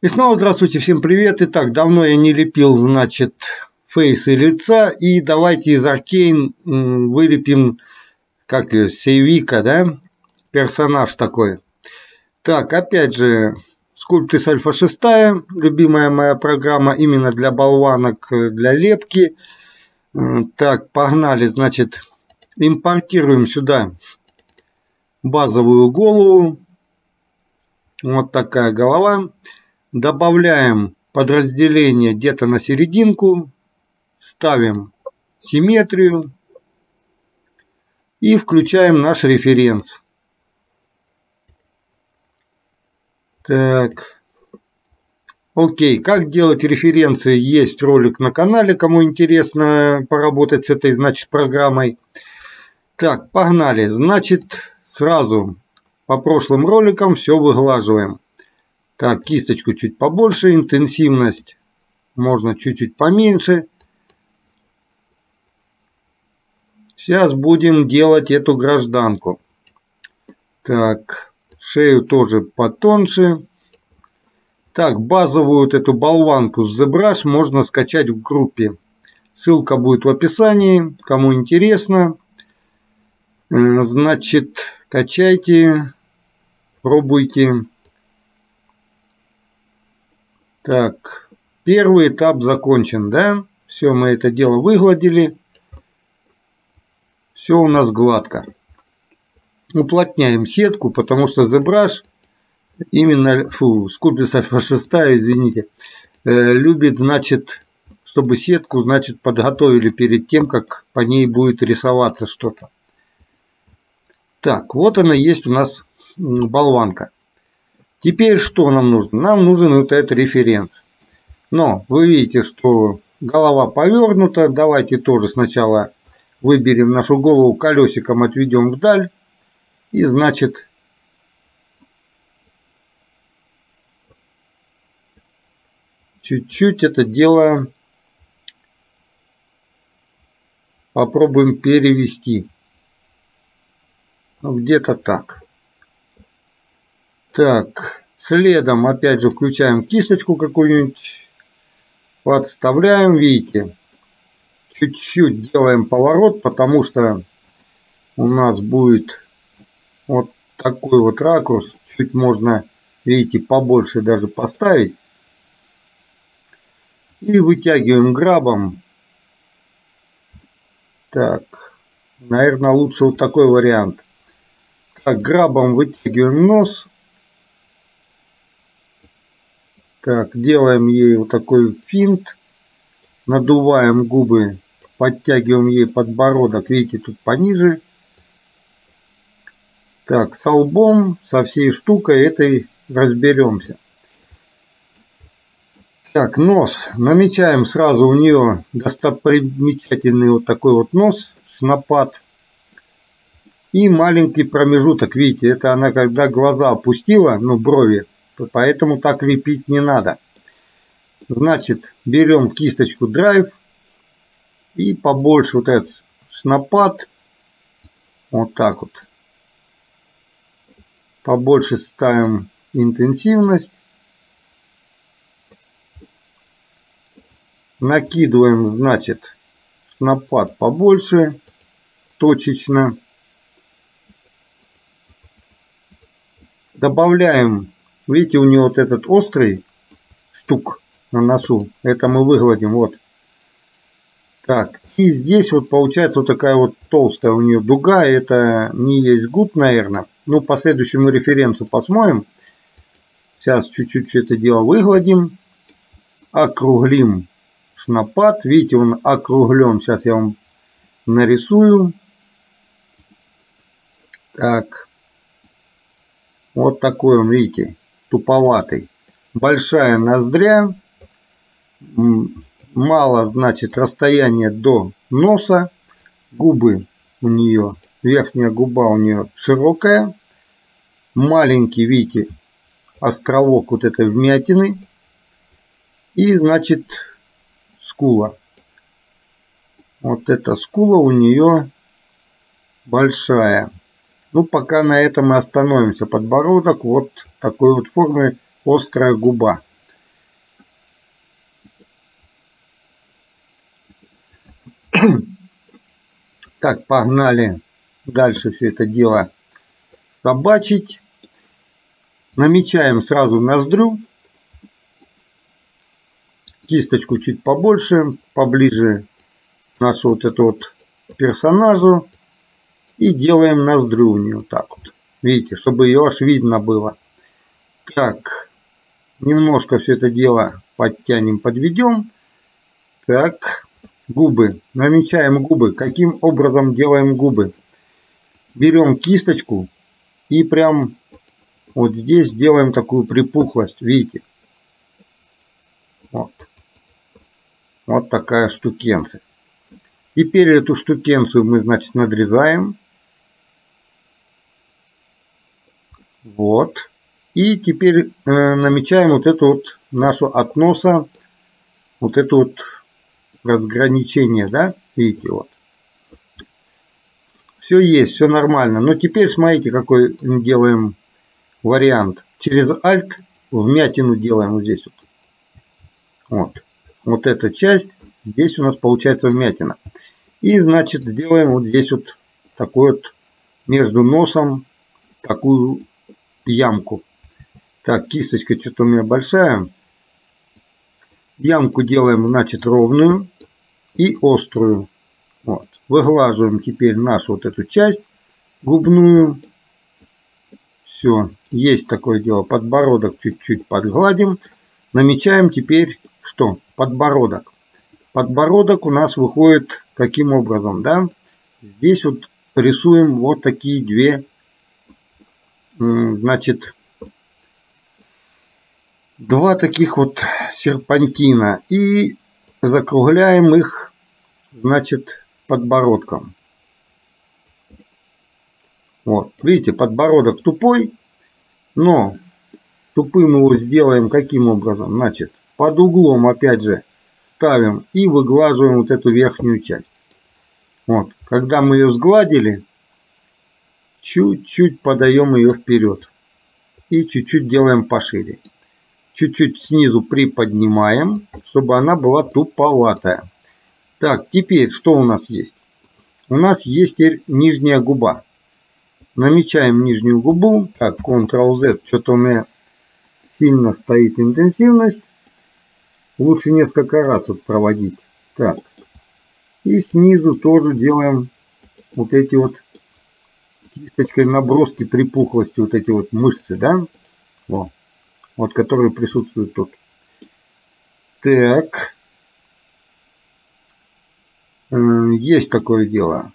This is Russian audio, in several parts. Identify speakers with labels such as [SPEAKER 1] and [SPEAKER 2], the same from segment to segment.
[SPEAKER 1] И снова здравствуйте, всем привет. Итак, давно я не лепил, значит, фейсы лица. И давайте из Arcane вылепим, как ее, Сейвика, да? Персонаж такой. Так, опять же, Sculptris Alpha 6, любимая моя программа именно для болванок, для лепки. Так, погнали, значит, импортируем сюда базовую голову. Вот такая голова. Добавляем подразделение где-то на серединку, ставим симметрию и включаем наш референс. Так, окей, как делать референсы, есть ролик на канале, кому интересно поработать с этой, значит, программой. Так, погнали, значит, сразу по прошлым роликам все выглаживаем. Так, кисточку чуть побольше, интенсивность можно чуть-чуть поменьше. Сейчас будем делать эту гражданку. Так, шею тоже потоньше. Так, базовую вот эту болванку с ZBrush можно скачать в группе. Ссылка будет в описании, кому интересно. Значит, качайте, пробуйте. Так, первый этап закончен, да? Все, мы это дело выгладили. Все у нас гладко. Уплотняем сетку, потому что ZBrush, именно, Sculptris Alpha 6, извините, любит, значит, чтобы сетку, значит, подготовили перед тем, как по ней будет рисоваться что-то. Так, вот она есть у нас болванка. Теперь что нам нужно? Нам нужен вот этот референс. Но вы видите, что голова повернута. Давайте тоже сначала выберем нашу голову, колесиком отведем вдаль. И значит, чуть-чуть это дело попробуем перевести. Где-то так. Так, следом опять же включаем кисточку какую-нибудь, подставляем, видите, чуть-чуть делаем поворот, потому что у нас будет вот такой вот ракурс, чуть можно, видите, побольше даже поставить. И вытягиваем грабом. Так, наверное, лучше вот такой вариант. Так, грабом вытягиваем нос. Так, делаем ей вот такой финт. Надуваем губы, подтягиваем ей подбородок. Видите, тут пониже. Так, со лбом, со всей штукой этой разберемся. Так, нос. Намечаем сразу у нее достопримечательный вот такой вот нос, снопад. И маленький промежуток. Видите, это она когда глаза опустила, ну брови. Поэтому так лепить не надо. Значит, берем кисточку Drive и побольше вот этот снопад. Вот так вот. Побольше ставим интенсивность. Накидываем, значит, снопад побольше, точечно. Добавляем, видите, у него вот этот острый штук на носу. Это мы выгладим, вот. Так, и здесь вот получается вот такая вот толстая у нее дуга. Это не есть гуд, наверное. Ну, по следующему референсу посмотрим. Сейчас чуть-чуть это дело выгладим. Округлим снопад. Видите, он округлен. Сейчас я вам нарисую. Так. Вот такой он, видите, туповатый. Большая ноздря. Мало, значит, расстояние до носа. Губы у нее, верхняя губа у нее широкая. Маленький, видите, островок вот этой вмятины. И, значит, скула. Вот эта скула у нее большая. Ну, пока на этом и остановимся. Подбородок вот такой вот формы, острая губа. Так, погнали дальше все это дело собачить. Намечаем сразу ноздрю. Кисточку чуть побольше, поближе к нашему вот этому вот персонажу. И делаем ноздрю у нее так вот. Видите, чтобы ее аж видно было. Так, немножко все это дело подтянем, подведем. Так, губы. Намечаем губы. Каким образом делаем губы? Берем кисточку и прям вот здесь делаем такую припухлость. Видите? Вот. Вот такая штукенция. Теперь эту штукенцию мы, значит, надрезаем. Вот. И теперь намечаем вот эту вот нашу от носа, вот это вот разграничение, да? Видите, вот. Все есть, все нормально. Но теперь смотрите, какой делаем вариант. Через Alt вмятину делаем вот здесь вот. Вот. Вот эта часть, здесь у нас получается вмятина. И, значит, делаем вот здесь вот такой вот между носом такую ямку. Так, кисточка что-то у меня большая. Ямку делаем, значит, ровную и острую. Вот. Выглаживаем теперь нашу вот эту часть губную. Все, есть такое дело. Подбородок чуть-чуть подгладим. Намечаем теперь что? Подбородок. Подбородок у нас выходит каким образом, да? Здесь вот рисуем вот такие две, значит, два таких вот серпантина. И закругляем их, значит, подбородком. Вот, видите, подбородок тупой, но тупым его сделаем каким образом? Значит, под углом опять же ставим и выглаживаем вот эту верхнюю часть. Вот, когда мы ее сгладили, чуть-чуть подаем ее вперед и чуть-чуть делаем пошире. Чуть-чуть снизу приподнимаем, чтобы она была туповатая. Так, теперь что у нас есть? У нас есть теперь нижняя губа. Намечаем нижнюю губу. Так, Ctrl-Z. Что-то у меня сильно стоит интенсивность. Лучше несколько раз вот проводить. Так. И снизу тоже делаем вот эти вот кисточкой наброски припухлости. Вот эти вот мышцы, да? Вот, которые присутствуют тут. Так. Есть такое дело.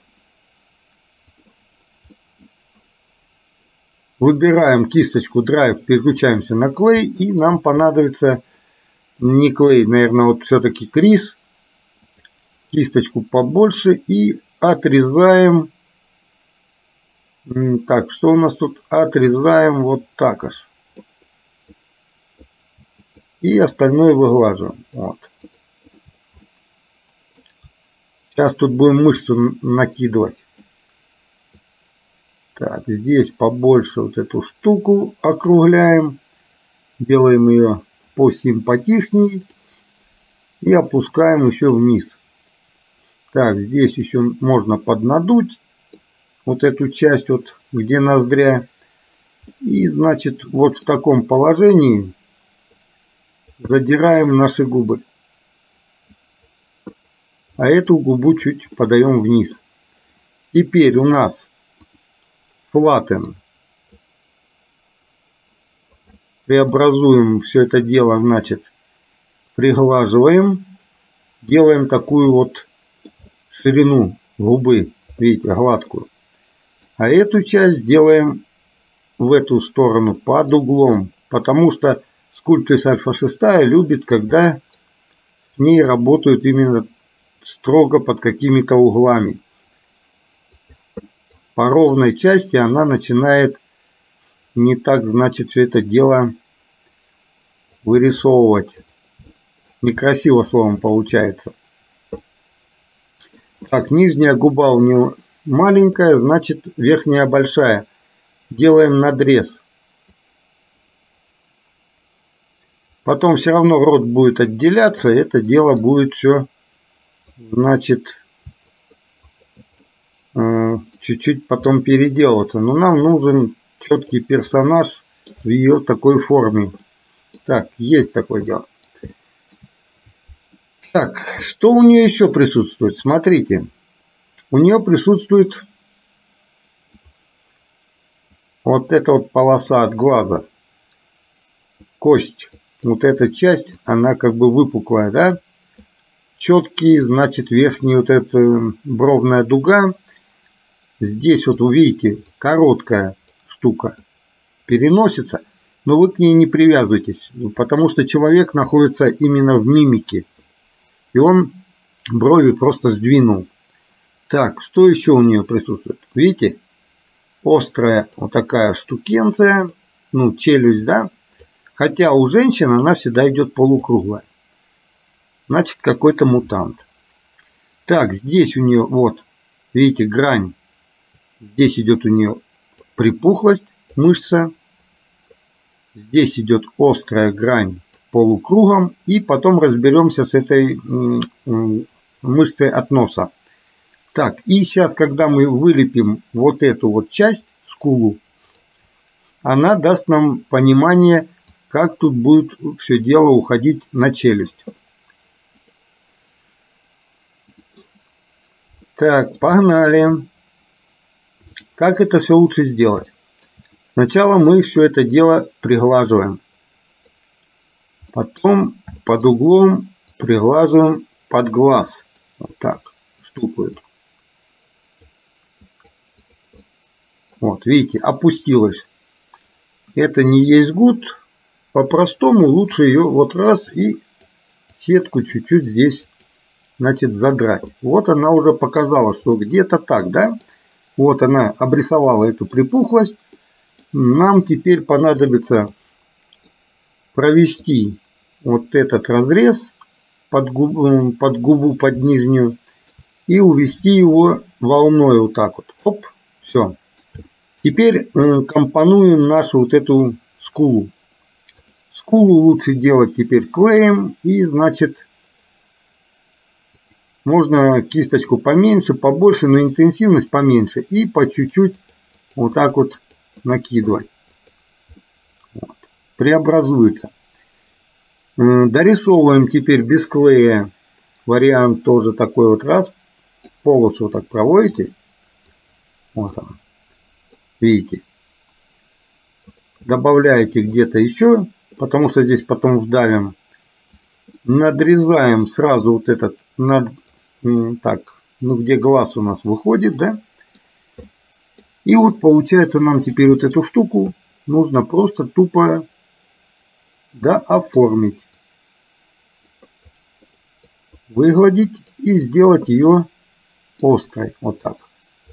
[SPEAKER 1] Выбираем кисточку Drive, переключаемся на клей, и нам понадобится не клей, наверное, вот все-таки Крис. Кисточку побольше и отрезаем. Так, что у нас тут? Отрезаем вот так аж. И остальное выглаживаем. Вот. Сейчас тут будем мышцу накидывать. Так, здесь побольше вот эту штуку округляем. Делаем ее посимпатичнее. И опускаем еще вниз. Так, здесь еще можно поднадуть вот эту часть, вот где ноздря. И, значит, вот в таком положении задираем наши губы. А эту губу чуть подаем вниз. Теперь у нас flatten. Преобразуем все это дело, значит, приглаживаем. Делаем такую вот ширину губы, видите, гладкую. А эту часть делаем в эту сторону под углом. Потому что скульптриса Альфа 6 любит, когда с ней работают именно строго под какими-то углами. По ровной части она начинает не так, значит, все это дело вырисовывать. Некрасиво словом получается. Так, нижняя губа у нее маленькая, значит верхняя большая. Делаем надрез. Потом все равно рот будет отделяться, это дело будет все, значит, чуть-чуть потом переделаться. Но нам нужен четкий персонаж в ее такой форме. Так, есть такое дело. Так, что у нее еще присутствует? Смотрите, у нее присутствует вот эта вот полоса от глаза, кость. Вот эта часть, она как бы выпуклая, да? Четкий, значит, верхняя вот эта бровная дуга. Здесь вот вы видите, короткая штука переносится, но вы к ней не привязывайтесь, потому что человек находится именно в мимике. И он брови просто сдвинул. Так, что еще у нее присутствует? Видите? Острая вот такая штукенция, ну, челюсть, да? Хотя у женщин она всегда идет полукруглая. Значит, какой-то мутант. Так, здесь у нее, вот, видите, грань. Здесь идет у нее припухлость, мышца. Здесь идет острая грань полукругом. И потом разберемся с этой мышцей от носа. Так, и сейчас, когда мы вылепим вот эту вот часть, скулу, она даст нам понимание, как тут будет все дело уходить на челюсть. Так, погнали. Как это все лучше сделать? Сначала мы все это дело приглаживаем. Потом под углом приглаживаем под глаз. Вот так, штуку эту. Вот, видите, опустилась. Это не есть гуд. По-простому лучше ее вот раз и сетку чуть-чуть здесь, значит, задрать. Вот она уже показала, что где-то так, да? Вот она обрисовала эту припухлость. Нам теперь понадобится провести вот этот разрез под губу, под нижнюю, и увести его волной вот так вот. Оп, все. Теперь компонуем нашу вот эту скулу. Скулу лучше делать теперь клеем, и, значит, можно кисточку поменьше, побольше, но интенсивность поменьше, и по чуть-чуть вот так вот накидывать. Вот. Преобразуется. Дорисовываем теперь без клея вариант тоже такой вот раз. Полосу вот так проводите. Вот он. Видите. Добавляете где-то еще, потому что здесь потом вдавим. Надрезаем сразу вот этот, так, ну где глаз у нас выходит, да? И вот получается нам теперь вот эту штуку нужно просто тупо оформить. Выгладить и сделать ее острой. Вот так.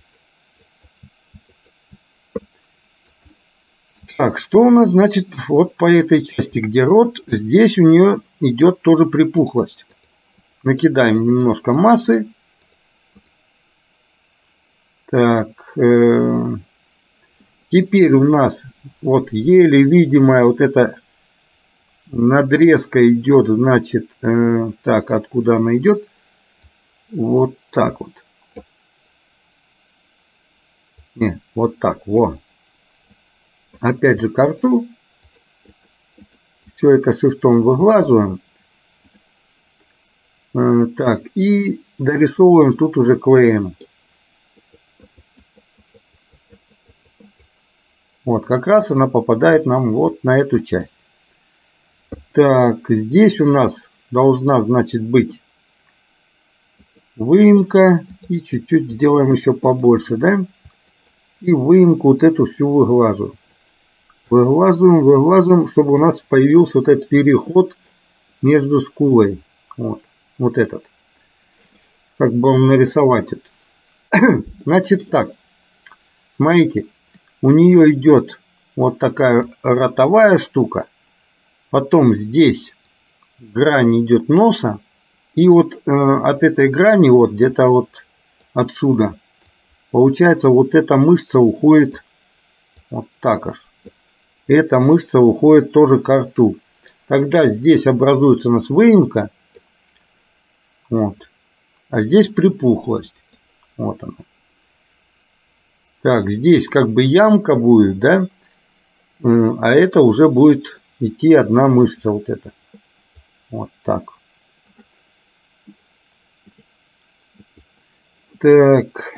[SPEAKER 1] Так, что у нас, значит, вот по этой части, где рот, здесь у нее идет тоже припухлость. Накидаем немножко массы. Так, теперь у нас вот еле видимая вот эта надрезка идет, значит, так, откуда она идет? Вот так вот. Не, вот так, вот. Опять же к рту. Все это шрифтом выглаживаем. Так, и дорисовываем тут уже клеем. Вот, как раз она попадает нам вот на эту часть. Так, здесь у нас должна, значит, быть выемка. И чуть-чуть сделаем еще побольше, да? И выемку вот эту всю выглаживаем. Выглаживаем, чтобы у нас появился вот этот переход между скулой. Вот, вот этот. Как бы вам нарисовать это. Значит так. Смотрите. У нее идет вот такая ротовая штука. Потом здесь грань идет носа. И вот от этой грани, вот где-то вот отсюда, получается, вот эта мышца уходит вот так аж. Эта мышца уходит тоже к рту. Тогда здесь образуется у нас выемка. Вот. А здесь припухлость. Вот она. Так, здесь как бы ямка будет, да? А это уже будет идти одна мышца, вот эта. Вот так. Так.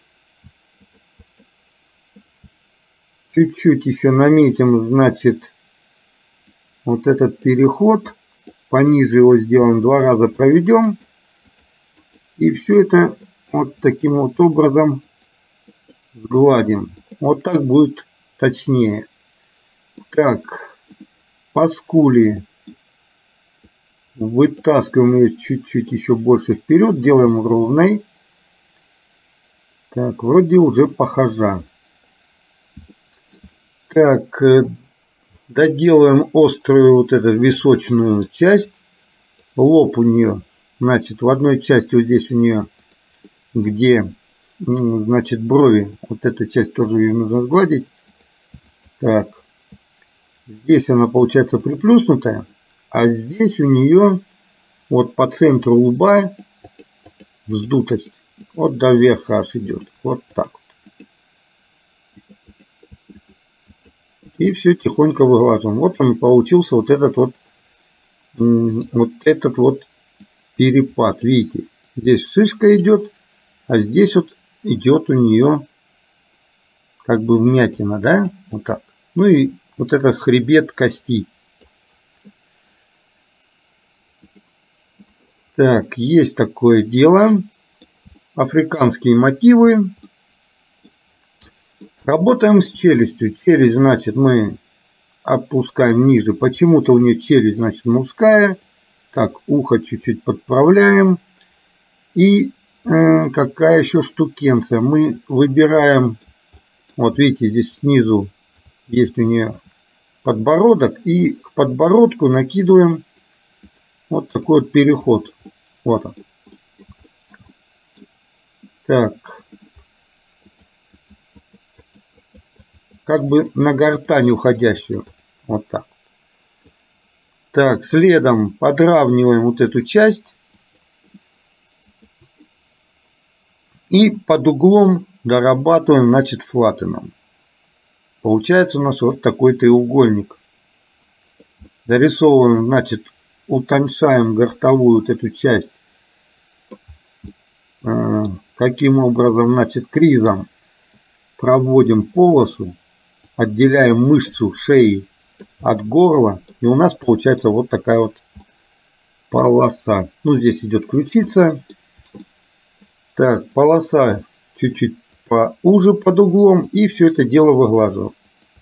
[SPEAKER 1] Чуть-чуть еще наметим, значит, вот этот переход. Пониже его сделаем, 2 раза проведем. И все это вот таким вот образом сгладим. Вот так будет точнее. Так, по скуле вытаскиваем ее чуть-чуть еще больше вперед, делаем ровной. Так, вроде уже похожа. Так, доделаем острую вот эту височную часть. Лоб у нее, значит, в одной части вот здесь у нее, где, значит, брови, вот эту часть тоже ее нужно сгладить. Так, здесь она получается приплюснутая, а здесь у нее вот по центру лба вздутость. Вот до верха аж идет. Вот так вот. И все тихонько выглаживаем. Вот он получился вот этот вот перепад. Видите, здесь шишка идет, а здесь вот идет у нее как бы вмятина, да? Вот так. Ну и вот этот хребет кости. Так, есть такое дело. Африканские мотивы. Работаем с челюстью. Челюсть, значит, мы опускаем ниже. Почему-то у нее челюсть, значит, мужская. Так, ухо чуть-чуть подправляем. И какая еще штукенция. Мы выбираем, вот видите, здесь снизу есть у нее подбородок. И к подбородку накидываем вот такой вот переход. Вот он. Так. Как бы на гортань уходящую. Вот так. Так, следом подравниваем вот эту часть. И под углом дорабатываем, значит, флаттеном. Получается у нас вот такой треугольник. Дорисовываем, значит, утоньшаем гортовую вот эту часть. Каким образом, значит, кризом проводим полосу, отделяем мышцу шеи от горла, и у нас получается вот такая вот полоса. Ну, здесь идет ключица. Так, полоса чуть-чуть поуже под углом, и все это дело выглаживаем.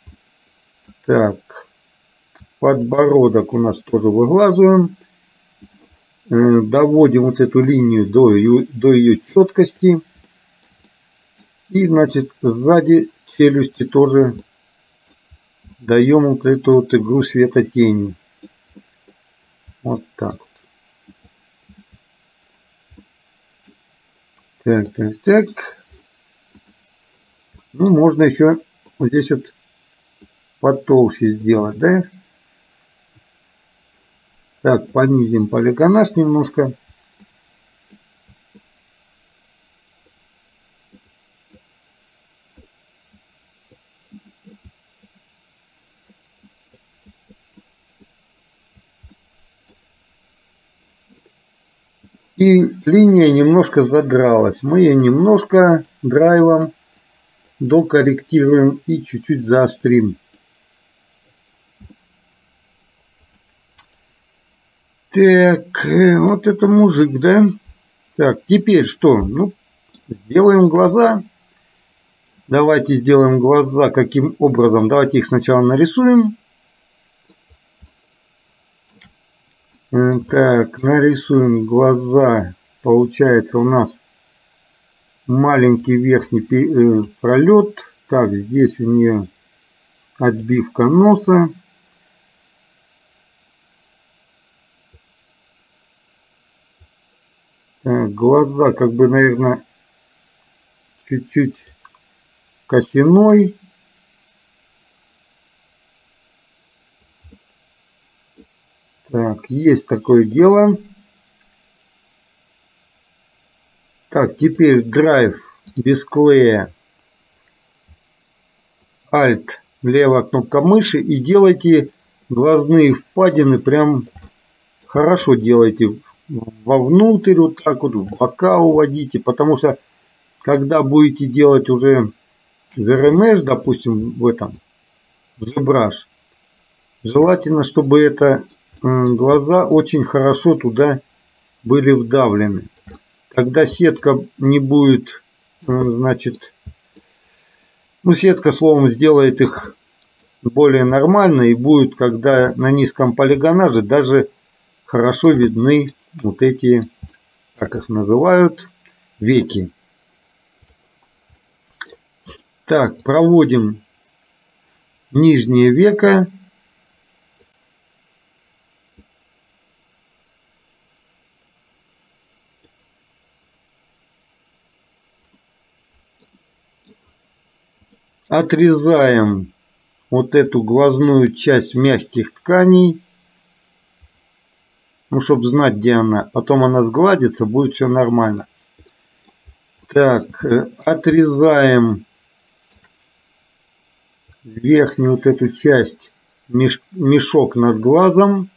[SPEAKER 1] Так, подбородок у нас тоже выглаживаем. Доводим вот эту линию до ее четкости. И, значит, сзади челюсти тоже даем вот эту вот игру света тени. Вот так. Так, так, так. Ну, можно еще вот здесь вот потолще сделать, да? Так, понизим полигонаж немножко. И линия немножко задралась. Мы ее немножко драйвом докорректируем и чуть-чуть заострим. Так, вот это мужик, да? Так, теперь что? Ну, сделаем глаза. Давайте сделаем глаза каким образом? Давайте их сначала нарисуем. Так, нарисуем глаза. Получается у нас маленький верхний пролет. Так, здесь у нее отбивка носа. Так, глаза как бы, наверное, чуть-чуть косиной. Так, есть такое дело. Так, теперь драйв без клея Alt, левая кнопка мыши, и делайте глазные впадины прям хорошо делайте. Вовнутрь вот так вот, в бока уводите, потому что когда будете делать уже ZRMesh, допустим, в этом, в ZBrush, желательно, чтобы это глаза очень хорошо туда были вдавлены. Когда сетка не будет, значит, ну, сетка, словом, сделает их более нормально, и будет, когда на низком полигонаже, даже хорошо видны вот эти, как их называют, веки. Так, проводим нижнее веко. Отрезаем вот эту глазную часть мягких тканей. Ну, чтобы знать, где она. Потом она сгладится, будет все нормально. Так, отрезаем верхнюю вот эту часть, мешок над глазом.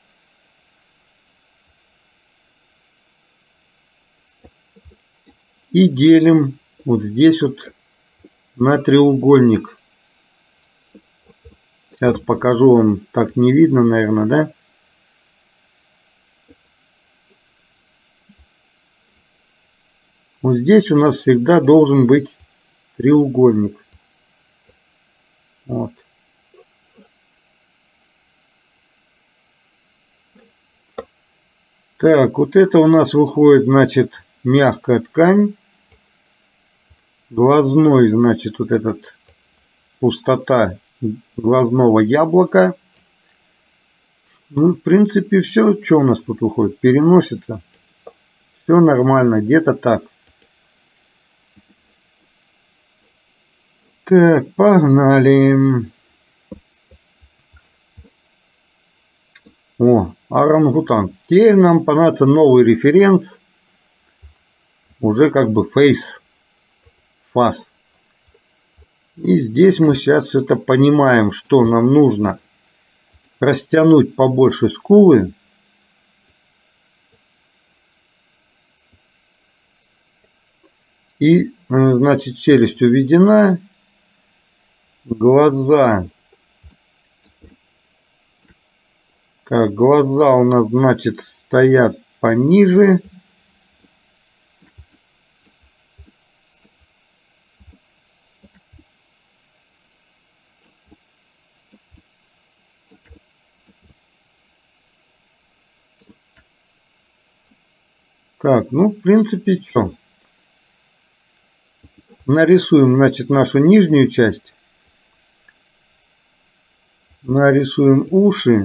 [SPEAKER 1] И делим вот здесь вот на треугольник. Сейчас покажу вам, так не видно, наверное, да? Вот здесь у нас всегда должен быть треугольник. Вот. Так, вот это у нас выходит, значит, мягкая ткань. Глазной, значит, вот этот пустота глазного яблока. Ну, в принципе, все, что у нас тут выходит, переносится. Все нормально, где-то так. Так, погнали. О, орангутан. Теперь нам понадобится новый референс. Уже как бы face. И здесь мы сейчас это понимаем, что нам нужно растянуть побольше скулы. И, значит, челюсть уведена. Глаза. Так, глаза у нас, значит, стоят пониже. Так, ну, в принципе, что? Нарисуем, значит, нашу нижнюю часть. Нарисуем уши.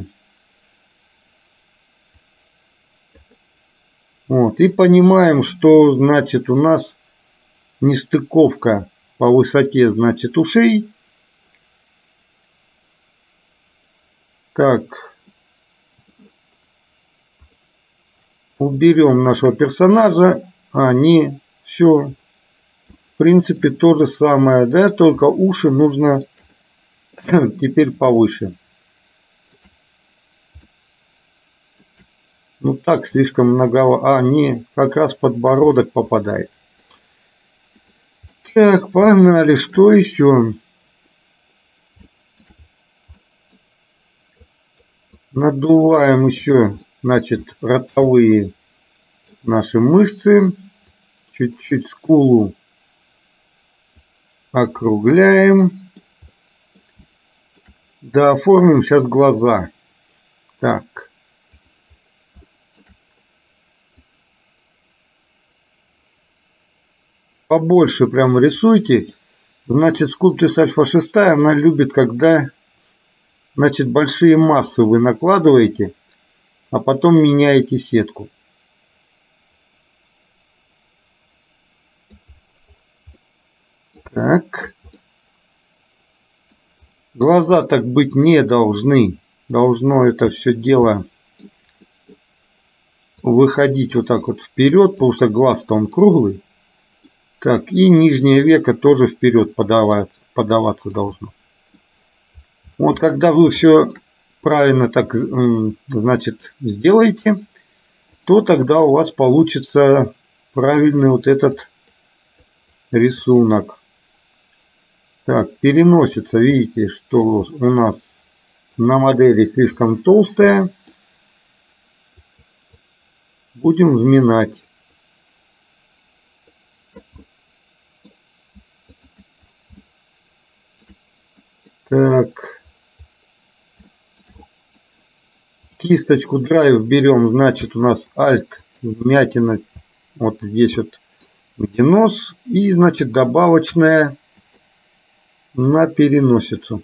[SPEAKER 1] Вот, и понимаем, что, значит, у нас нестыковка по высоте, значит, ушей. Так. Уберем нашего персонажа. Не, все. В принципе, то же самое, да, только уши нужно теперь повыше. Ну так, слишком много. Не, как раз подбородок попадает. Так, погнали. Что еще? Надуваем еще, значит, ротовые наши мышцы. Чуть-чуть скулу округляем. Да, оформим сейчас глаза. Так. Побольше прям рисуйте. Значит, Sculptris Alpha 6, она любит, когда, значит, большие массы вы накладываете, а потом меняете сетку. Так. Глаза так быть не должны. Должно это все дело выходить вот так вот вперед, потому что глаз-то он круглый. Так, и нижнее веко тоже вперед подаваться должно. Вот когда вы все правильно так, значит, сделаете, то тогда у вас получится правильный вот этот рисунок. Так, переносится, видите, что у нас на модели слишком толстая. Будем вминать. Так, кисточку драйв берем, значит у нас Alt, вмятина, вот здесь вот где нос, и значит добавочная на переносицу.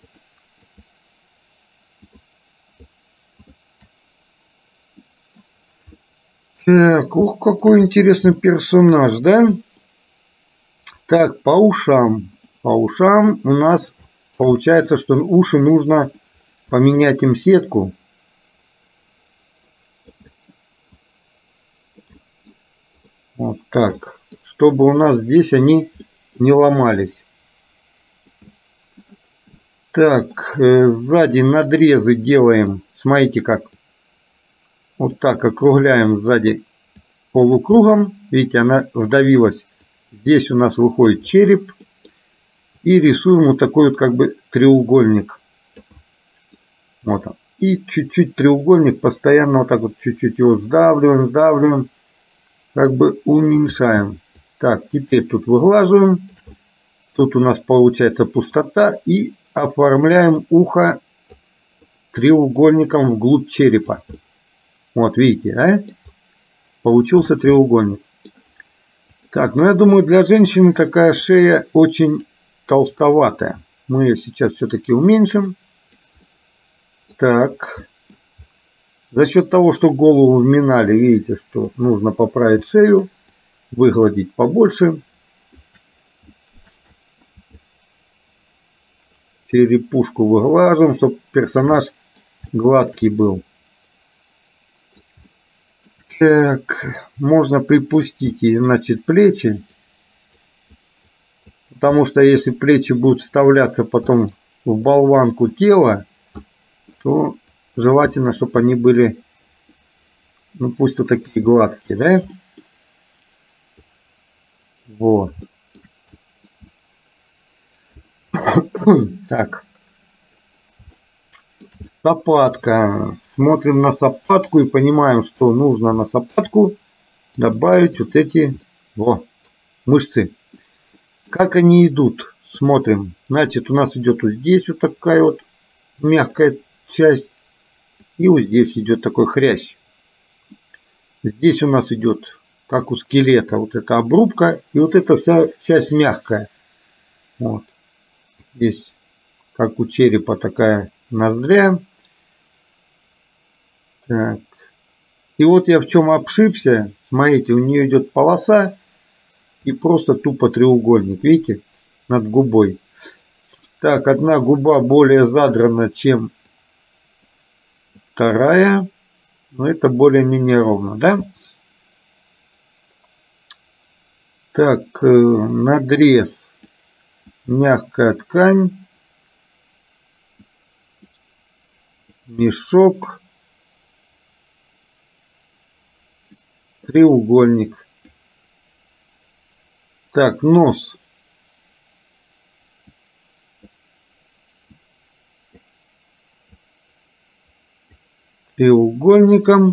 [SPEAKER 1] Так, ух, какой интересный персонаж, да? Так, по ушам. По ушам у нас получается, что уши нужно поменять им сетку. Вот так. Чтобы у нас здесь они не ломались. Так, сзади надрезы делаем. Смотрите как. Вот так округляем сзади полукругом. Видите, она вдавилась. Здесь у нас выходит череп. И рисуем вот такой вот как бы треугольник. Вот он. И чуть-чуть треугольник постоянно вот так вот чуть-чуть его сдавливаем, сдавливаем. Как бы уменьшаем. Так, теперь тут выглаживаем. Тут у нас получается пустота. И оформляем ухо треугольником вглубь черепа. Вот видите, да? Получился треугольник. Так, ну я думаю, для женщины такая шея очень толстоватая. Мы ее сейчас все-таки уменьшим. Так. За счет того, что голову вминали, видите, что нужно поправить шею, выгладить побольше. Черепушку выглаживаем, чтобы персонаж гладкий был. Так, можно припустить, значит, плечи. Потому что если плечи будут вставляться потом в болванку тела, то желательно, чтобы они были, ну пусть вот такие гладкие, да? Вот. Так. Сапатка. Смотрим на сапатку и понимаем, что нужно на сапатку добавить вот эти мышцы. Как они идут? Смотрим. Значит, у нас идет вот здесь вот такая вот мягкая часть. И вот здесь идет такой хрящ. Здесь у нас идет, как у скелета, вот эта обрубка. И вот эта вся часть мягкая. Вот. Здесь, как у черепа, такая ноздря. Так. И вот я в чем обшибся. Смотрите, у нее идет полоса. И просто тупо треугольник. Видите? Над губой. Так, одна губа более задрана, чем вторая. Но это более-менее ровно, да? Так, надрез. Мягкая ткань. Мешок. Треугольник. Так, нос. Треугольником.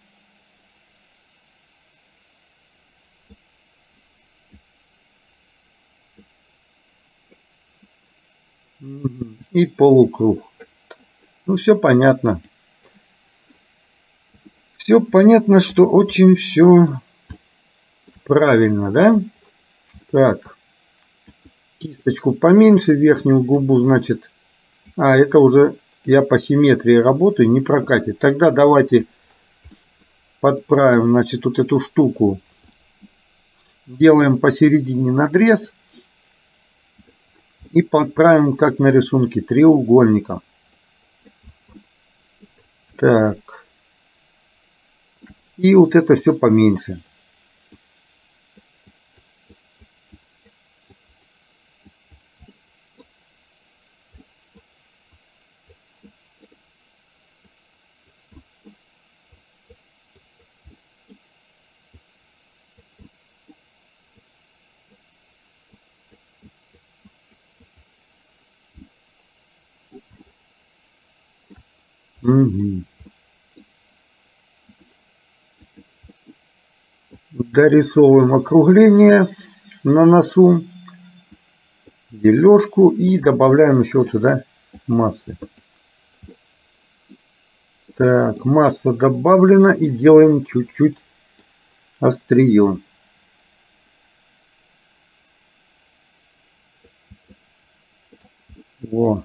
[SPEAKER 1] И полукруг. Ну, все понятно. Все понятно, что очень все правильно, да? Так. Кисточку поменьше, верхнюю губу, значит. А, это уже я по симметрии работаю, не прокатит. Тогда давайте подправим, значит, вот эту штуку. Делаем посередине надрез. И подправим, как на рисунке, треугольником. Так. И вот это все поменьше. Угу. Дорисовываем округление на носу, дележку и добавляем еще сюда массы. Так, масса добавлена и делаем чуть-чуть острие. Во.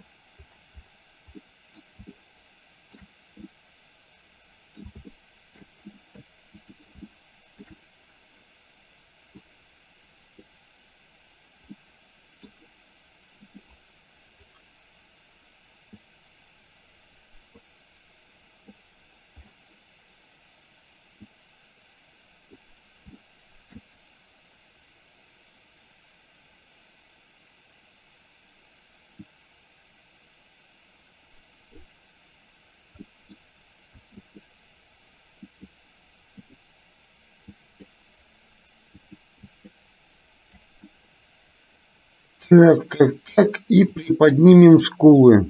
[SPEAKER 1] Так, и приподнимем скулы.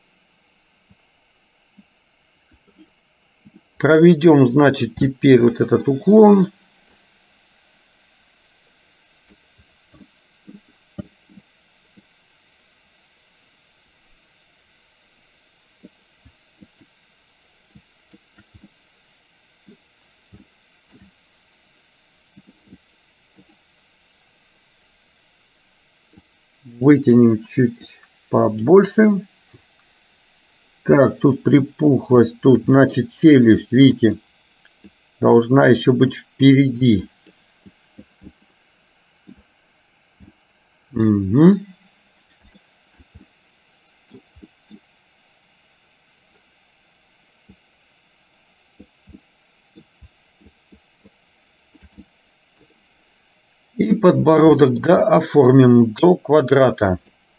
[SPEAKER 1] Проведем, значит, теперь вот этот уклон. Вытянем чуть побольше. Так, тут припухлость, тут, значит, челюсть, видите, должна еще быть впереди. Угу. И подбородок, да, оформим до квадрата.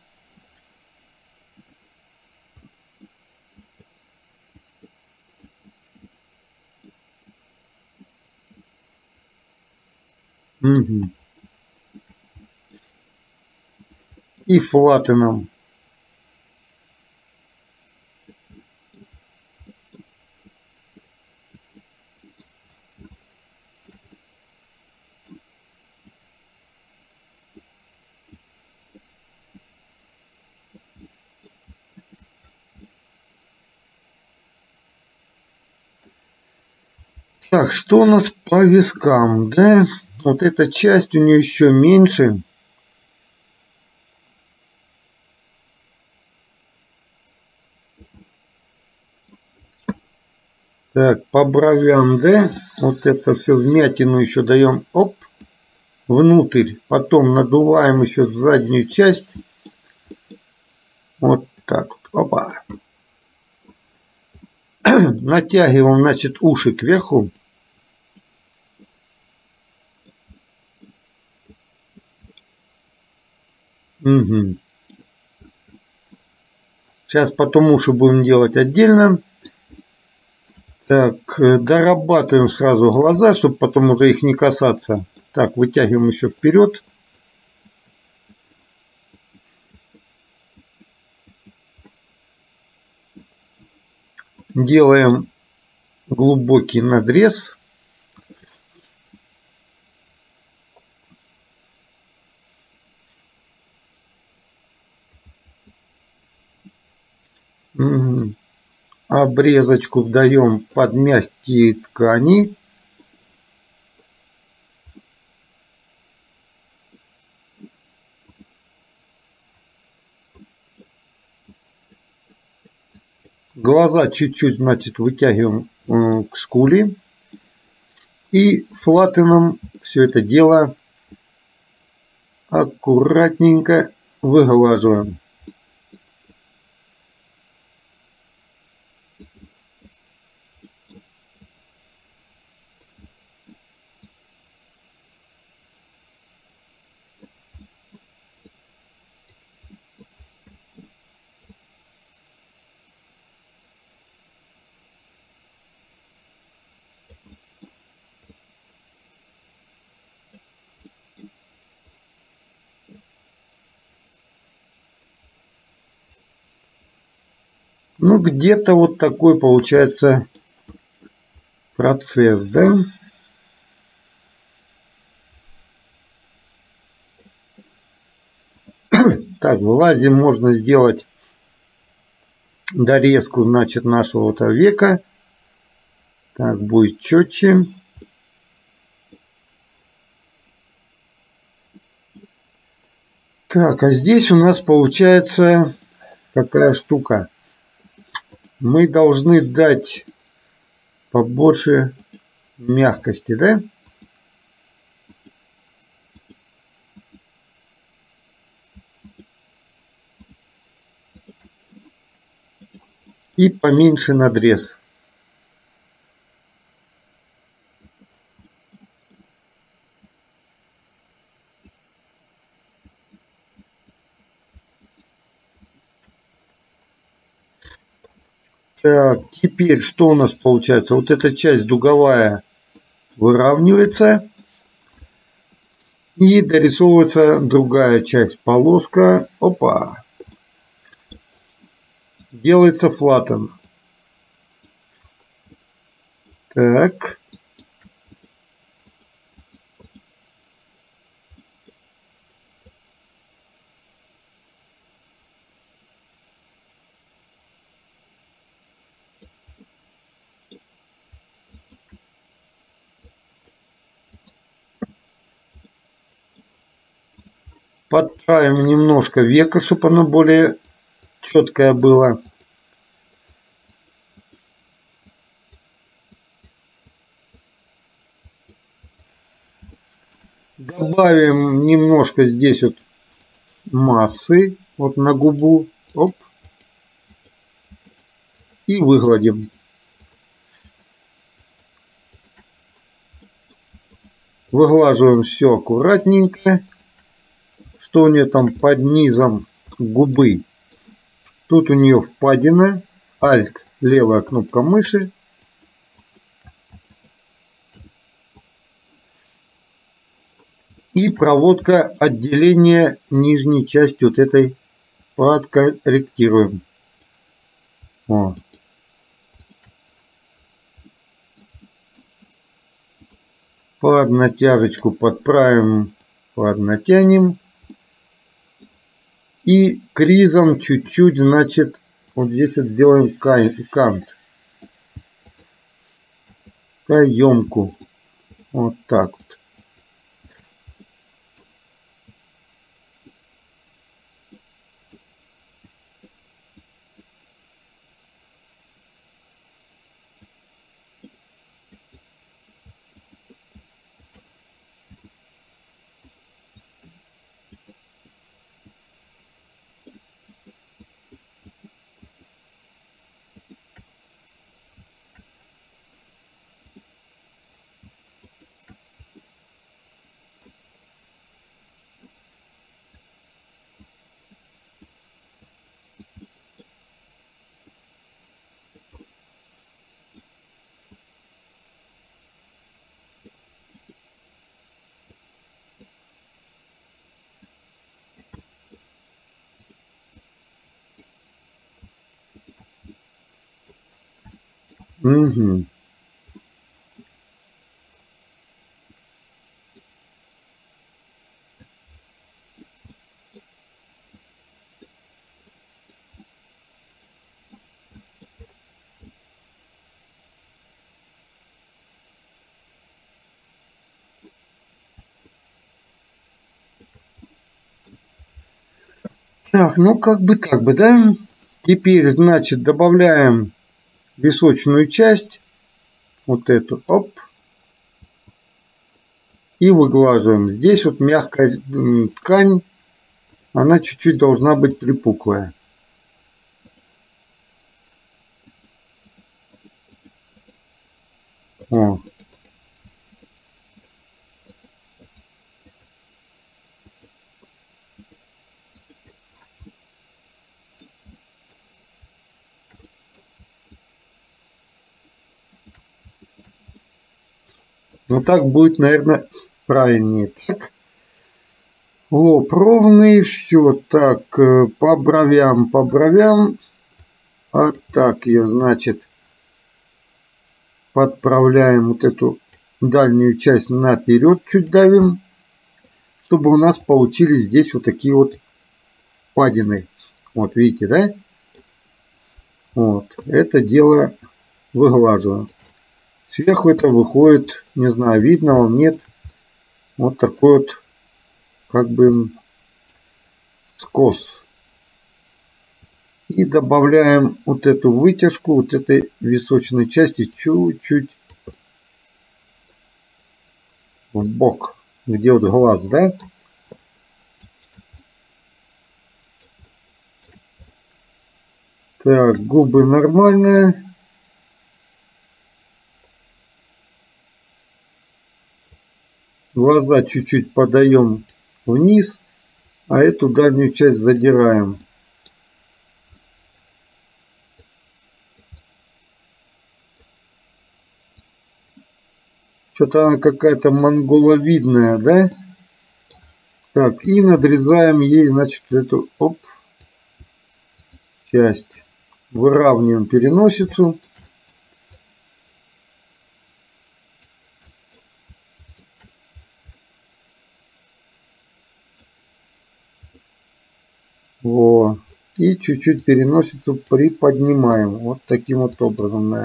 [SPEAKER 1] Угу. И флаттеном. Так, что у нас по вискам, да? Вот эта часть у нее еще меньше. Так, по бровям, да? Вот это все вмятину еще даем, оп, внутрь. Потом надуваем еще заднюю часть. Вот так вот, опа. Натягиваем, значит, уши кверху. Угу. Сейчас потом уши будем делать отдельно. Так, дорабатываем сразу глаза, чтобы потом уже их не касаться. Так, вытягиваем еще вперед. Делаем глубокий надрез. Угу. Обрезочку даем под мягкие ткани. Глаза чуть-чуть, значит, вытягиваем к скуле. И флаттеном все это дело аккуратненько выглаживаем. Ну, где-то вот такой получается процесс, да? Так, в лазе можно сделать дорезку, значит, нашего вот века. Так, будет четче. Так, а здесь у нас получается какая штука. Мы должны дать побольше мягкости, да? И поменьше надрез. Так, теперь что у нас получается? Вот эта часть дуговая выравнивается. И дорисовывается другая часть. Полоска. Опа. Делается флаттен. Так. Подправим немножко веко, чтобы оно более четкое было. Добавим немножко здесь вот массы вот на губу. Оп. И выгладим. Выглаживаем все аккуратненько. Что у нее там под низом губы? Тут у нее впадина. Alt, левая кнопка мыши. И проводка отделения нижней части вот этой подкорректируем. О. Под натяжечку подправим, поднатянем. И кризом чуть-чуть, значит, вот здесь вот сделаем кант. Каемку. Вот так вот. Угу. Так, ну как бы так бы, да? Теперь, значит, добавляем височную часть. Вот эту. Оп. И выглаживаем. Здесь вот мягкая ткань. Она чуть-чуть должна быть припуклая. О. Ну так будет, наверное, правильнее. Так. Лоб ровный. Все так. По бровям, по бровям. А так ее, значит, подправляем вот эту дальнюю часть наперед, чуть давим, чтобы у нас получились здесь вот такие вот впадины. Вот видите, да? Вот, это дело выглаживаем. Сверху это выходит, не знаю, видно вам, нет, вот такой вот, как бы, скос. И добавляем вот эту вытяжку, вот этой височной части чуть-чуть в бок, где вот глаз, да? Так, губы нормальные. Глаза чуть-чуть подаем вниз, а эту дальнюю часть задираем. Что-то она какая-то монголовидная, да? Так, и надрезаем ей, значит, эту часть. Выравниваем переносицу. Во. И чуть-чуть переносицу приподнимаем. Вот таким вот образом.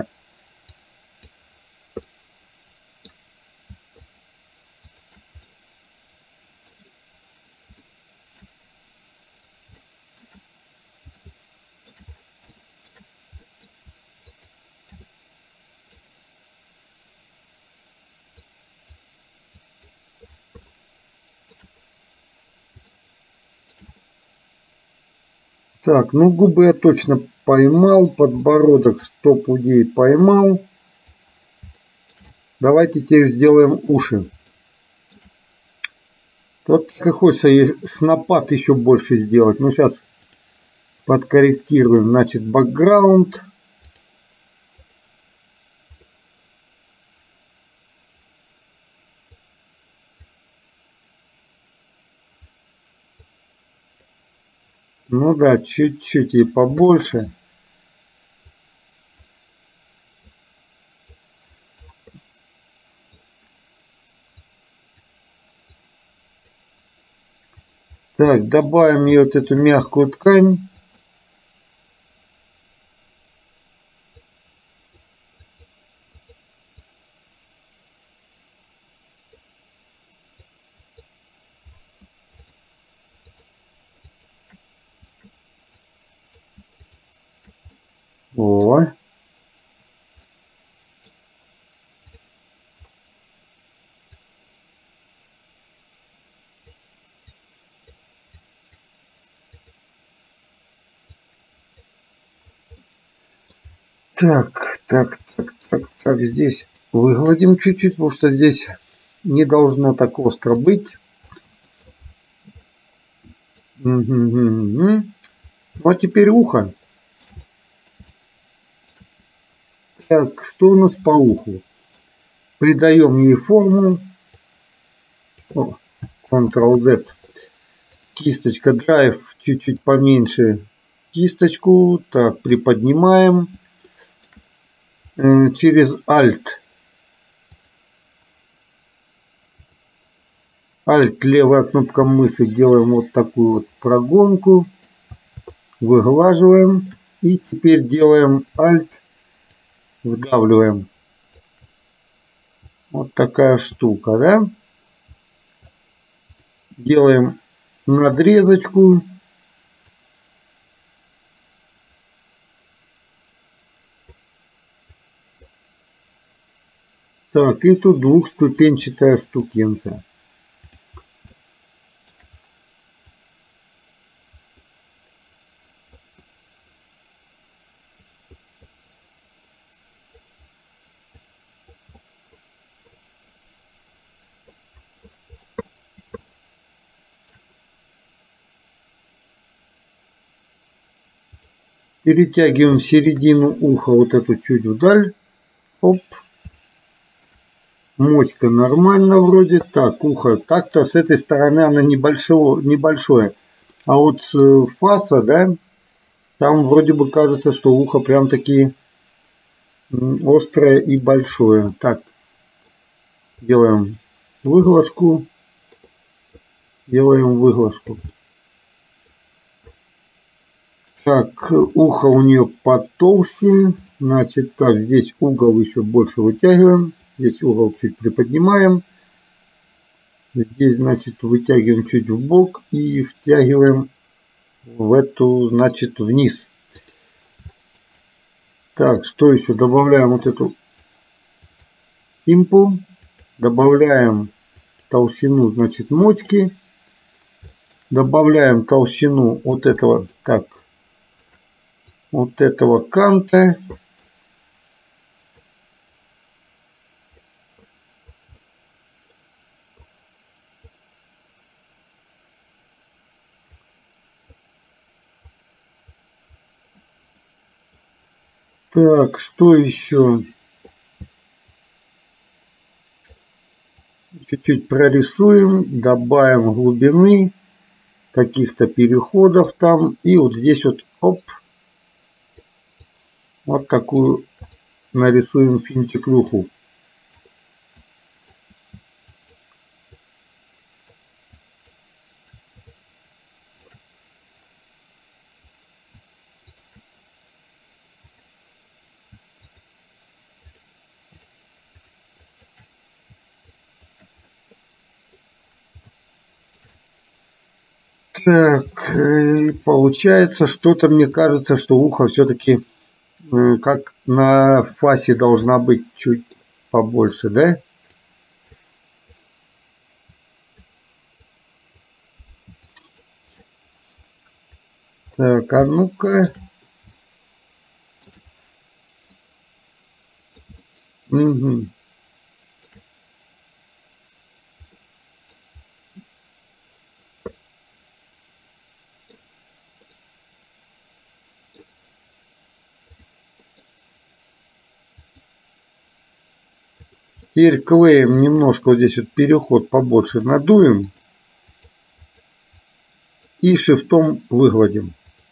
[SPEAKER 1] Так, ну губы я точно поймал, подбородок 100 пудей поймал. Давайте теперь сделаем уши. Вот так и хочется снапад еще больше сделать. Ну сейчас подкорректируем, значит, бэкграунд. Ну да, чуть-чуть и побольше. Так, добавим ее вот эту мягкую ткань. О. Так, здесь выгладим чуть-чуть, потому что здесь не должно так остро быть. Угу. Ну а теперь ухо. Так, что у нас по уху? Придаем ей форму. Ctrl-Z. Кисточка Drive чуть-чуть поменьше. Кисточку. Так, приподнимаем. Через Alt. Alt, левая кнопка мыши, делаем вот такую вот прогонку. Выглаживаем. И теперь делаем Alt. Вдавливаем. Вот такая штука, да? Делаем надрезочку. Так, и тут двухступенчатая штукенция. Перетягиваем середину уха вот эту чуть вдаль. Оп. Мочка нормально вроде. Так, ухо. Так-то с этой стороны она небольшое. А вот фаса, да, Там вроде бы кажется, что ухо прям таки острое и большое. Так, делаем выглажку. Делаем выглажку. Так, ухо у нее потолще. Значит, так, здесь угол еще больше вытягиваем. Здесь угол чуть приподнимаем. Здесь, значит, вытягиваем чуть в бок и втягиваем в эту, значит, вниз. Так, что еще? Добавляем вот эту импул. Добавляем толщину, значит, мочки. Добавляем толщину вот этого, так, вот этого канта. Так, что еще? Чуть-чуть прорисуем, добавим глубины, каких-то переходов там. И вот здесь вот, оп, вот такую нарисуем финтиклюху. Так, получается, что-то мне кажется, что ухо все-таки как на фасе должна быть чуть побольше, да? Так, а ну-ка. Угу. Теперь клеем немножко вот здесь вот переход побольше надуем и шифтом выгладим.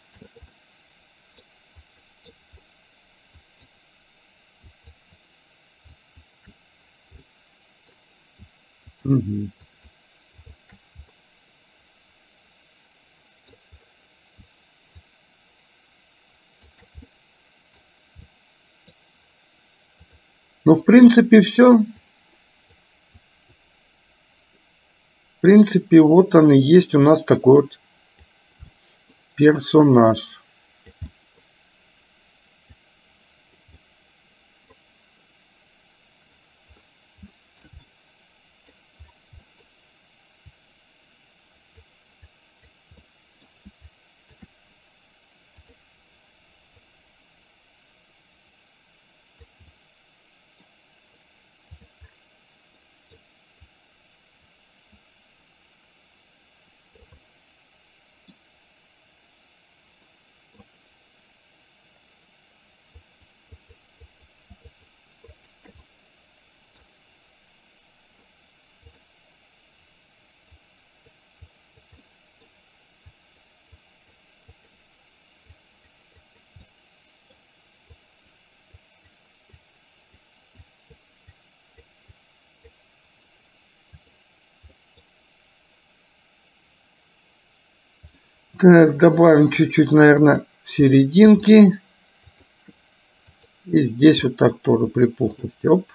[SPEAKER 1] Угу. Ну, в принципе, все. В принципе, вот он и есть у нас такой вот персонаж. Так, добавим чуть-чуть, наверное, серединки. И здесь вот так тоже припухлости. Оп.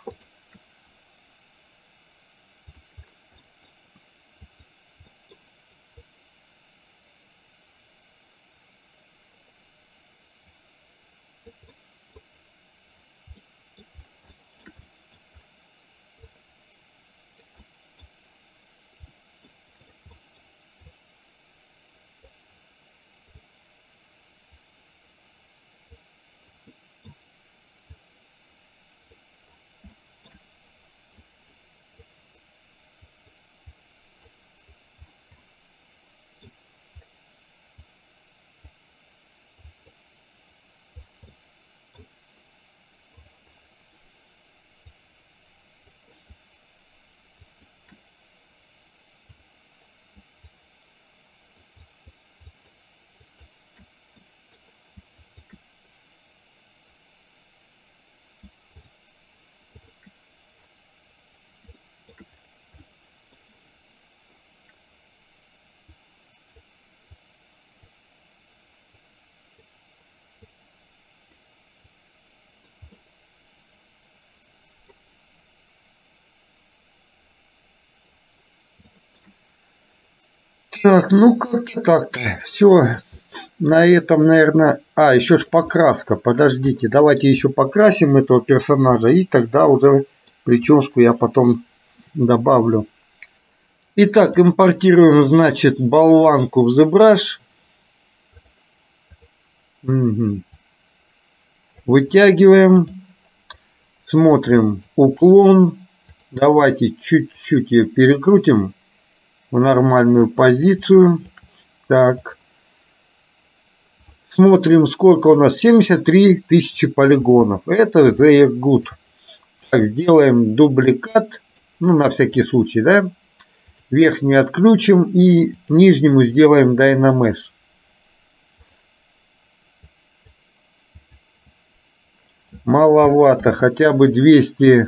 [SPEAKER 1] Так, ну как-то так-то. Все. На этом, наверное... А, еще ж покраска. Подождите, давайте еще покрасим этого персонажа. И тогда уже прическу я потом добавлю. Итак, импортируем, значит, болванку в ZBrush. Угу. Вытягиваем. Смотрим уклон. Давайте чуть-чуть ее перекрутим в нормальную позицию. Так. Смотрим, сколько у нас. 73 тысячи полигонов. Это the good. Так, сделаем дубликат. Ну, на всякий случай, да. Верхний отключим и нижнему сделаем Dynamesh. Маловато. Хотя бы 200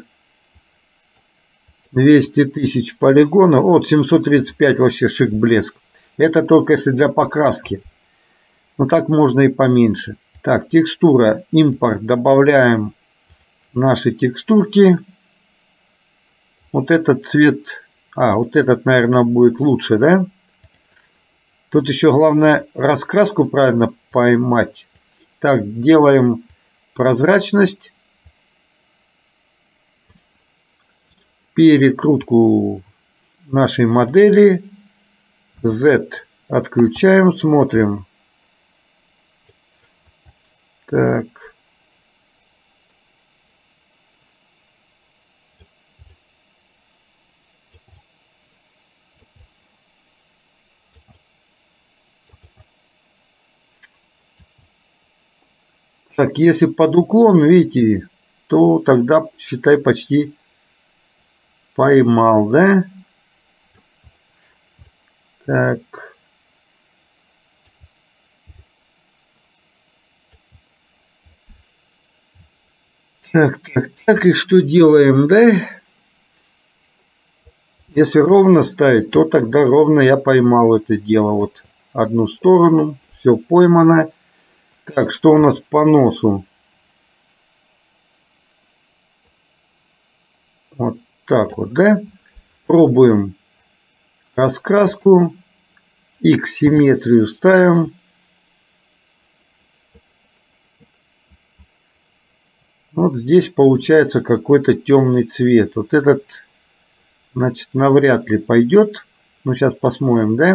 [SPEAKER 1] тысяч полигонов. Вот 735 вообще шик блеск. Это только если для покраски. Но так можно и поменьше. Так, текстура, импорт, добавляем наши текстурки. Вот этот цвет, вот этот, наверное, будет лучше, да? Тут еще главное раскраску правильно поймать. Так, делаем прозрачность. Перекрутку нашей модели. Z отключаем, смотрим. Так. Так, если под уклон, видите, то тогда, считай, почти поймал, да? Так. Так, и что делаем, да? Если ровно ставить, то тогда ровно я поймал это дело. Вот одну сторону, все поймано. Так, что у нас по носу? Вот так вот, да? Пробуем раскраску. X симметрию ставим. Вот здесь получается какой-то темный цвет. Вот этот, значит, навряд ли пойдет. Ну, сейчас посмотрим, да?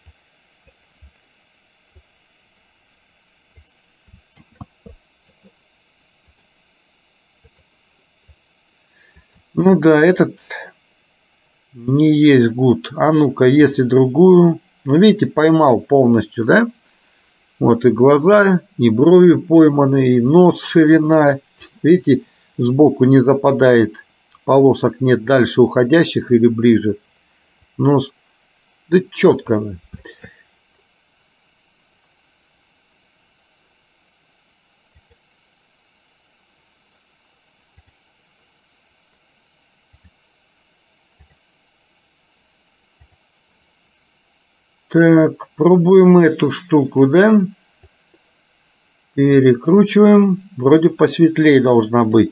[SPEAKER 1] Ну да, этот не есть гуд. А ну-ка, если другую. Ну, видите, поймал полностью, да? Вот и глаза, и брови пойманы, и нос ширина. Видите, сбоку не западает, полосок нет дальше уходящих или ближе. Нос, да четко. Так, пробуем эту штуку, да? Перекручиваем. Вроде посветлее должна быть.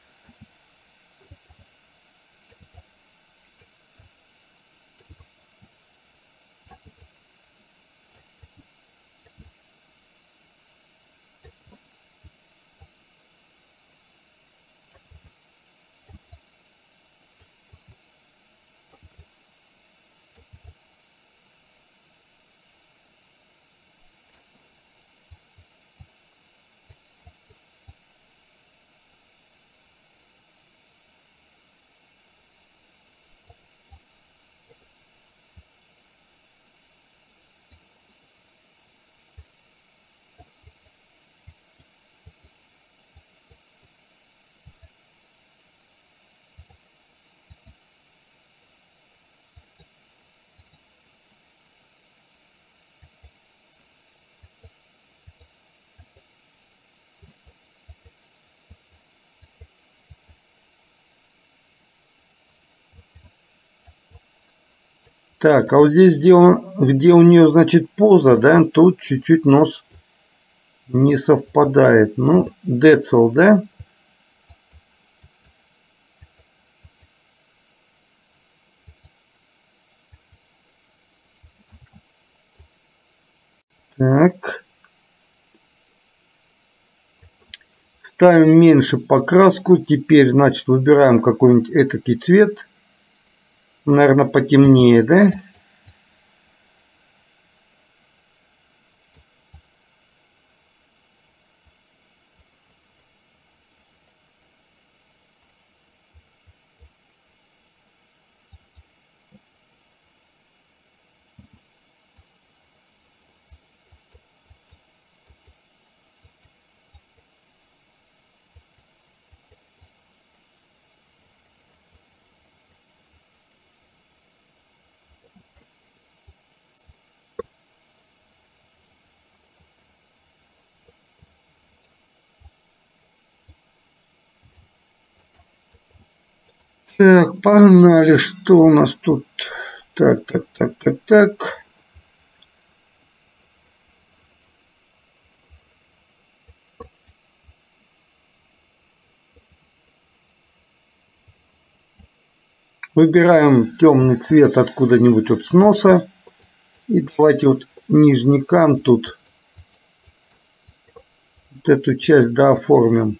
[SPEAKER 1] Так, а вот здесь, где у нее, значит, поза, да, тут чуть-чуть нос не совпадает. Ну, децл, да? Так. Ставим меньше покраску. Теперь, значит, выбираем какой-нибудь этакий цвет. Наверное, потемнее, да? Так, погнали. Что у нас тут? Так. Выбираем темный цвет откуда-нибудь от сноса. И давайте вот нижникам тут вот эту часть дооформим.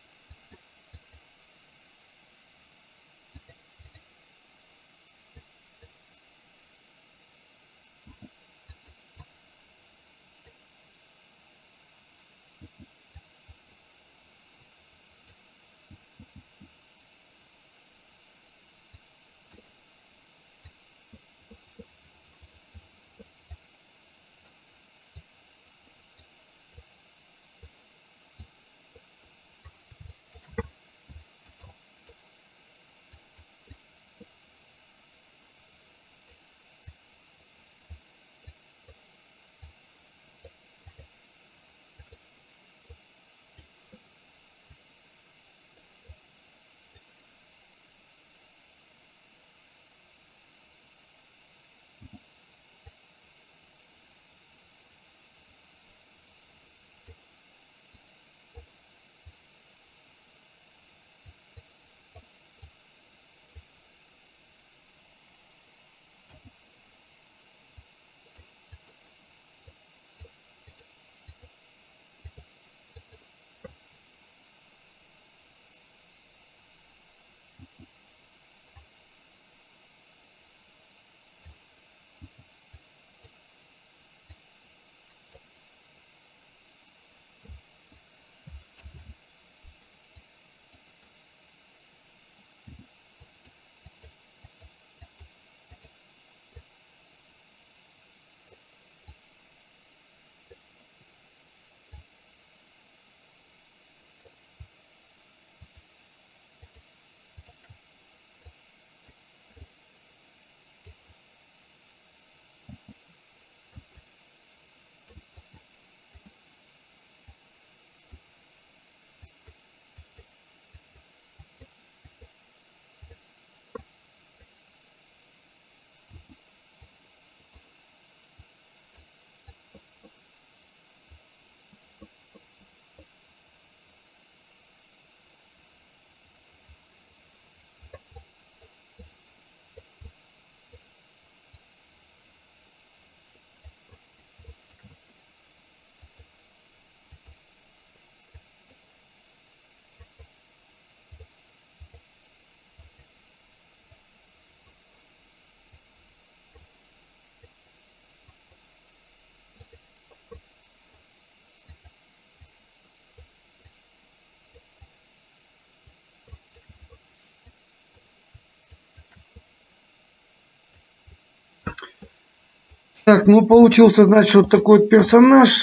[SPEAKER 1] Так, ну получился, значит, вот такой вот персонаж.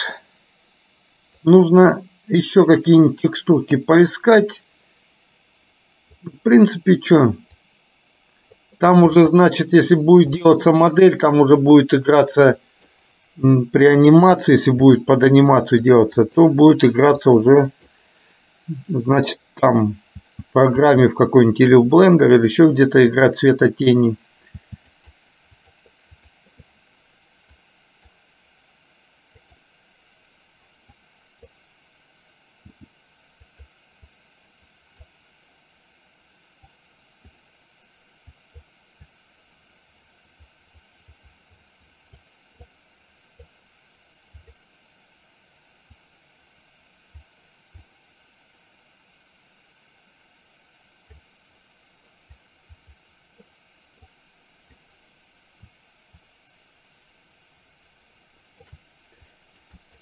[SPEAKER 1] Нужно еще какие-нибудь текстурки поискать. В принципе, что? Там уже, значит, если будет делаться модель, там уже будет играться при анимации, если будет под анимацию делаться, то будет играться уже, значит, там в программе в какой-нибудь или в Blender, или еще где-то играть цветотени.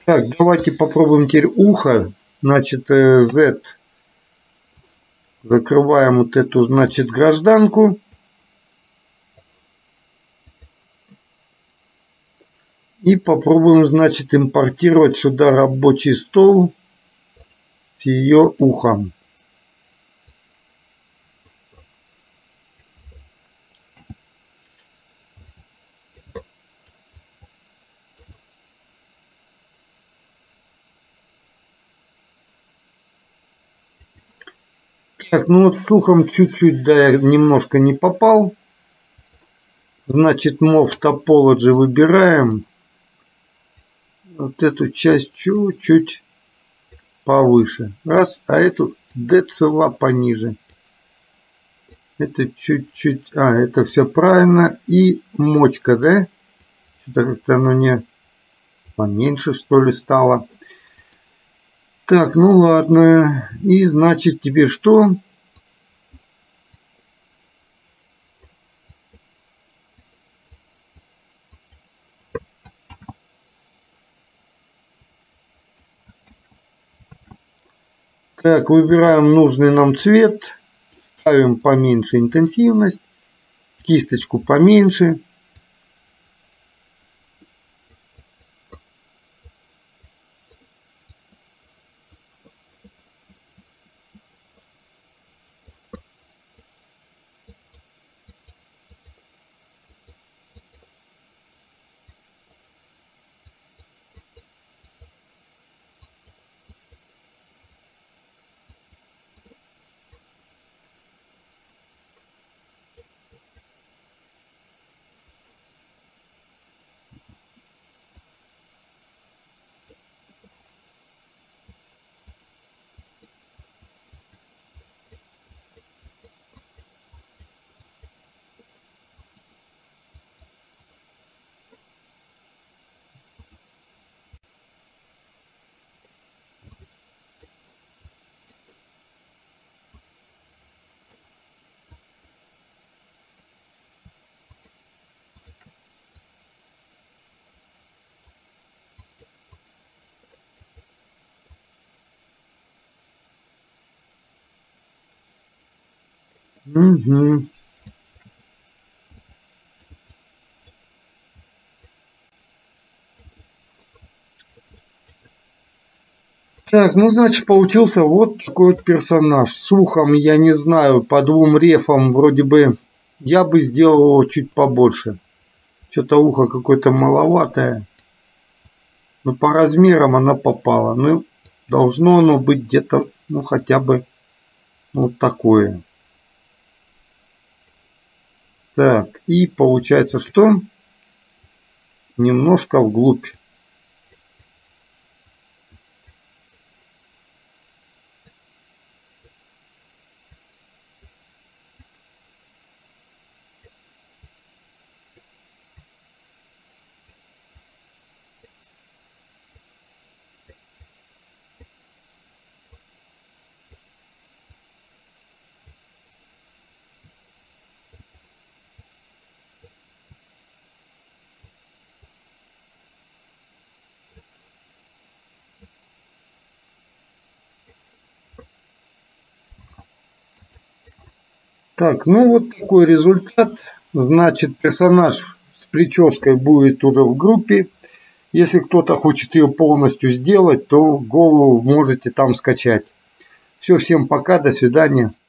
[SPEAKER 1] Так, давайте попробуем теперь ухо. Значит, Z. Закрываем вот эту, значит, гражданку. И попробуем, значит, импортировать сюда рабочий стол с ее ухом. Так, ну вот с ухом чуть-чуть, да, я немножко не попал. Значит, Morph Topology выбираем. Вот эту часть чуть-чуть повыше. Раз, а эту децила пониже. Это чуть-чуть... А, это все правильно. И мочка, да? Что-то как-то оно не поменьше, что ли, стало. Так, ну ладно. И значит теперь что? Так, выбираем нужный нам цвет. Ставим поменьше интенсивность. Кисточку поменьше. Угу. Так, ну значит получился вот такой вот персонаж. С ухом, я не знаю, по двум рефам вроде бы я бы сделал его чуть побольше. Что-то ухо какое-то маловатое. Но по размерам она попала. Ну, должно оно быть где-то, ну, хотя бы вот такое. Так, и получается что? Немножко вглубь. Так, ну вот такой результат. Значит, персонаж с прической будет уже в группе. Если кто-то хочет ее полностью сделать, то голову можете там скачать. Все, всем пока, до свидания.